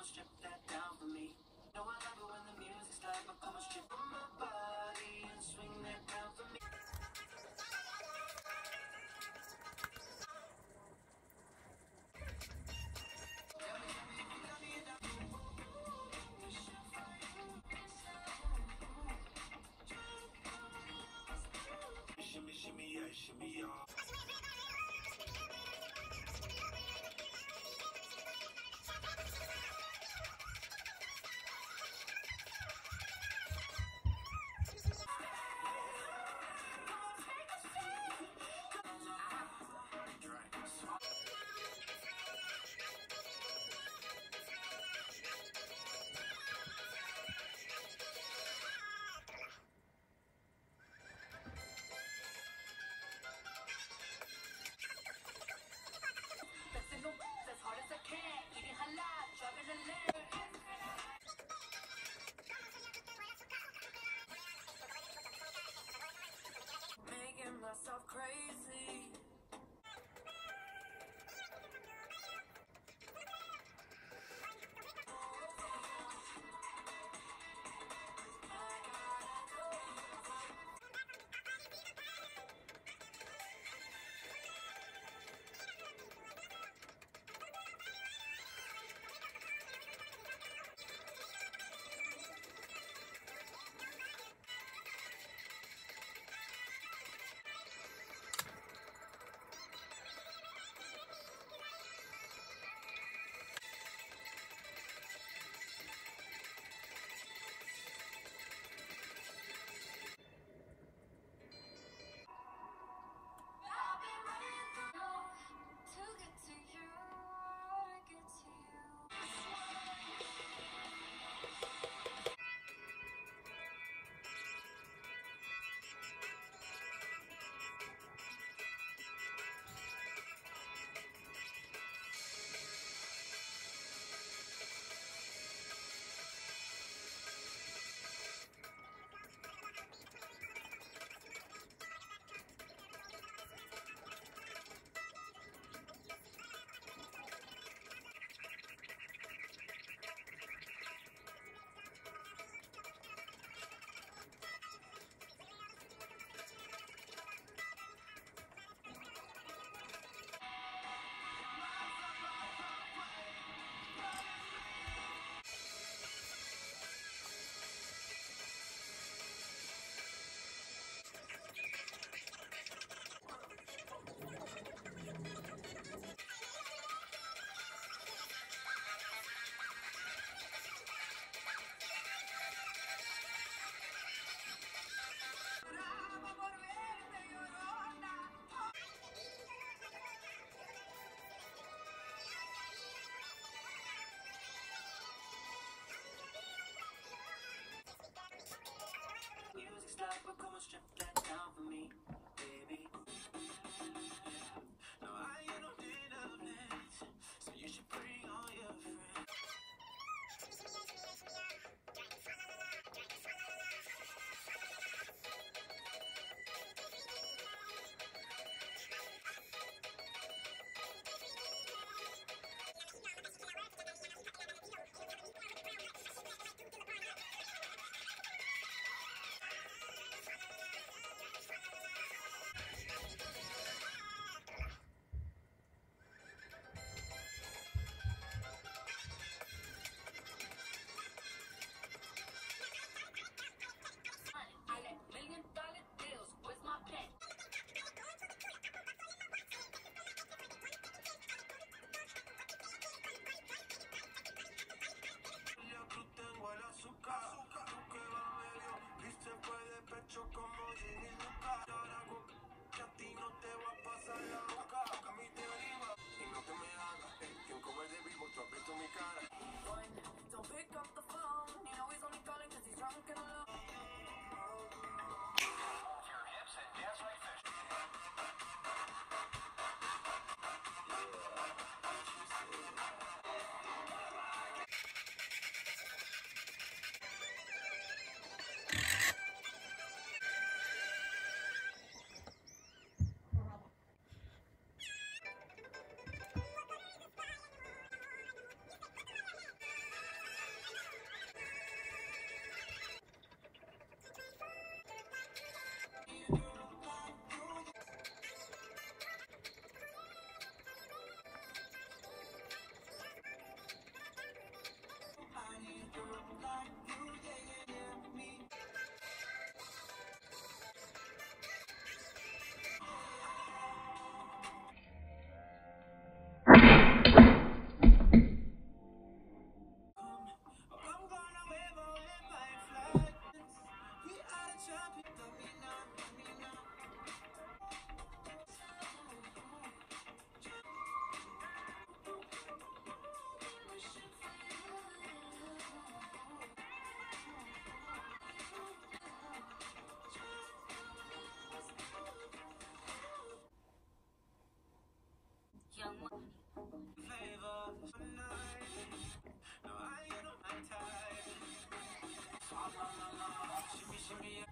and strip that down for me. No, I love it when the music's loud, but come and strip on my body and swing that down for me. Shimmy, shimmy, yeah, shimmy, yeah. As hard as I can, eating halal, driving a lamb. Making myself crazy. Music's loud, but come and strip that down for me, baby. No, I ain't no dinner plans, so you should bring all your friends. Flavor for night. No, I ain't on my type. Shimmy, shimmy,